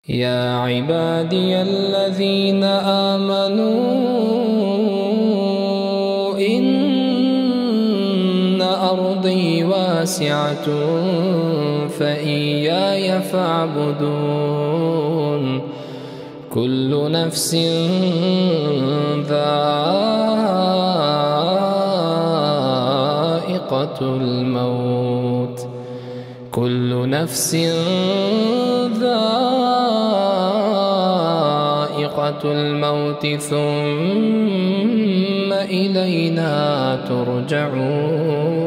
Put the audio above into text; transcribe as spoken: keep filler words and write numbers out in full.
يا عبادي الذين آمنوا إن أرضي واسعة فإياي فاعبدون كل نفس ذائقة الموت كل نفس ذائقة الموت ثم إلينا ترجعون.